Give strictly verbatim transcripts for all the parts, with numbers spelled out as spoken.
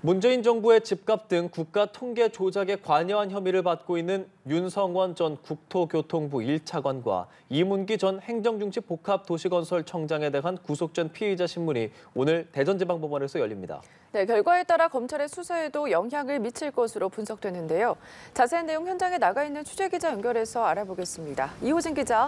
문재인 정부의 집값 등 국가 통계 조작에 관여한 혐의를 받고 있는 윤성원 전 국토교통부 일 차관과 이문기 전 행정중심복합도시건설청장에 대한 구속전 피의자 신문이 오늘 대전지방법원에서 열립니다. 네, 결과에 따라 검찰의 수사에도 영향을 미칠 것으로 분석되는데요. 자세한 내용 현장에 나가 있는 취재기자 연결해서 알아보겠습니다. 이호진 기자.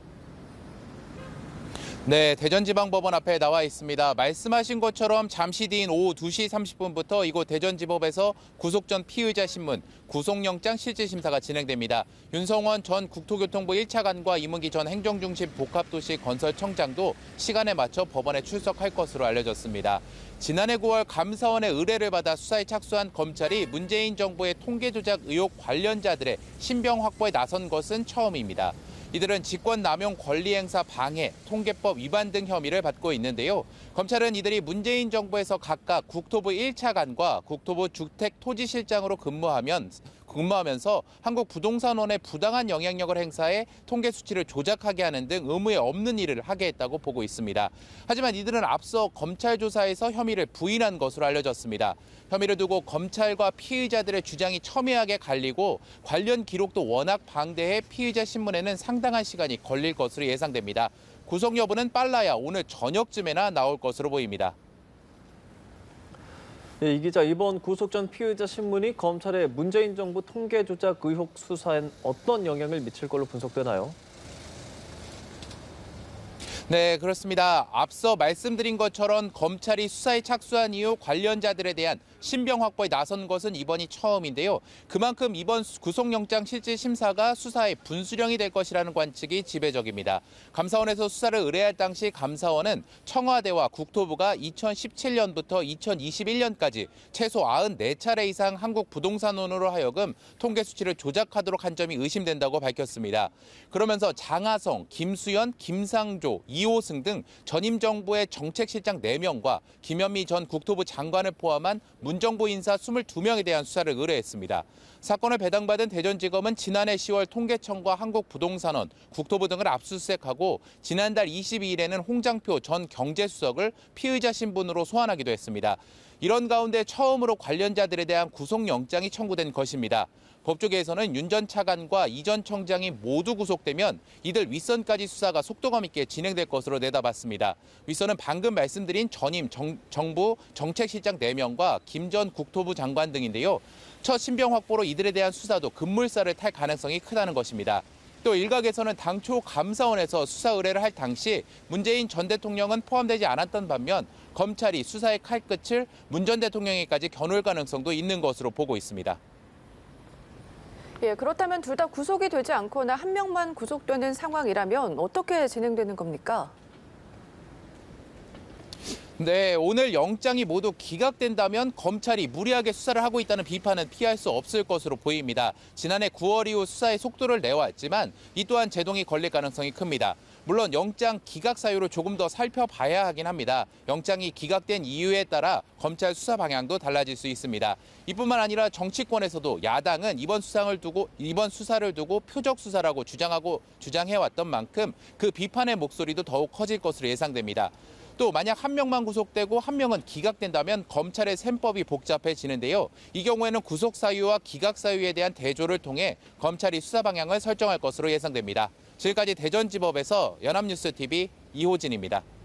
네, 대전지방법원 앞에 나와 있습니다. 말씀하신 것처럼 잠시 뒤인 오후 두 시 삼십 분부터 이곳 대전지법에서 구속전 피의자 신문, 구속영장 실질심사가 진행됩니다. 윤성원 전 국토교통부 일 차관과 이문기 전 행정중심 복합도시건설청장도 시간에 맞춰 법원에 출석할 것으로 알려졌습니다. 지난해 구월 감사원의 의뢰를 받아 수사에 착수한 검찰이 문재인 정부의 통계조작 의혹 관련자들의 신병 확보에 나선 것은 처음입니다. 이들은 직권남용 권리행사 방해, 통계법 위반 등 혐의를 받고 있는데요. 검찰은 이들이 문재인 정부에서 각각 국토부 일 차관과 국토부 주택토지실장으로 근무하면, 근무하면서 한국부동산원에 부당한 영향력을 행사해 통계 수치를 조작하게 하는 등 의무에 없는 일을 하게 했다고 보고 있습니다. 하지만 이들은 앞서 검찰 조사에서 혐의를 부인한 것으로 알려졌습니다. 혐의를 두고 검찰과 피의자들의 주장이 첨예하게 갈리고 관련 기록도 워낙 방대해 피의자 신문에는 상당한 시간이 걸릴 것으로 예상됩니다. 구속 여부는 빨라야 오늘 저녁쯤에나 나올 것으로 보입니다. 네, 이 기자, 이번 구속전 피의자 신문이 검찰의 문재인 정부 통계 조작 의혹 수사엔 어떤 영향을 미칠 걸로 분석되나요? 네, 그렇습니다. 앞서 말씀드린 것처럼 검찰이 수사에 착수한 이후 관련자들에 대한 신병 확보에 나선 것은 이번이 처음인데요. 그만큼 이번 구속영장 실질심사가 수사의 분수령이 될 것이라는 관측이 지배적입니다. 감사원에서 수사를 의뢰할 당시 감사원은 청와대와 국토부가 이천십칠 년부터 이천이십일 년까지 최소 구십사 차례 이상 한국부동산원으로 하여금 통계 수치를 조작하도록 한 점이 의심된다고 밝혔습니다. 그러면서 장하성, 김수현, 김상조, 이호승 등 전임 정부의 정책실장 네 명과 김현미 전 국토부 장관을 포함한 문정부 인사 이십이 명에 대한 수사를 의뢰했습니다. 사건을 배당받은 대전지검은 지난해 시월 통계청과 한국부동산원, 국토부 등을 압수수색하고 지난달 이십이 일에는 홍장표 전 경제수석을 피의자 신분으로 소환하기도 했습니다. 이런 가운데 처음으로 관련자들에 대한 구속영장이 청구된 것입니다. 법조계에서는 윤 전 차관과 이 전 청장이 모두 구속되면 이들 윗선까지 수사가 속도감 있게 진행될 것으로 내다봤습니다. 윗선은 방금 말씀드린 전임 정, 정부 정책실장 네 명과 김 전 국토부 장관 등인데요. 첫 신병 확보로 이들에 대한 수사도 급물살을 탈 가능성이 크다는 것입니다. 또 일각에서는 당초 감사원에서 수사 의뢰를 할 당시 문재인 전 대통령은 포함되지 않았던 반면 검찰이 수사의 칼끝을 문 전 대통령에까지 겨눌 가능성도 있는 것으로 보고 있습니다. 예, 그렇다면 둘 다 구속이 되지 않거나 한 명만 구속되는 상황이라면 어떻게 진행되는 겁니까? 네, 오늘 영장이 모두 기각된다면 검찰이 무리하게 수사를 하고 있다는 비판은 피할 수 없을 것으로 보입니다. 지난해 구월 이후 수사의 속도를 내왔지만 이 또한 제동이 걸릴 가능성이 큽니다. 물론 영장 기각 사유를 조금 더 살펴봐야 하긴 합니다. 영장이 기각된 이유에 따라 검찰 수사 방향도 달라질 수 있습니다. 이뿐만 아니라 정치권에서도 야당은 이번 수상을 두고 이번 수사를 두고 표적 수사라고 주장하고 주장해왔던 만큼 그 비판의 목소리도 더욱 커질 것으로 예상됩니다. 또 만약 한 명만 구속되고 한 명은 기각된다면 검찰의 셈법이 복잡해지는데요. 이 경우에는 구속 사유와 기각 사유에 대한 대조를 통해 검찰이 수사 방향을 설정할 것으로 예상됩니다. 지금까지 대전지법에서 연합뉴스티비 이호진입니다.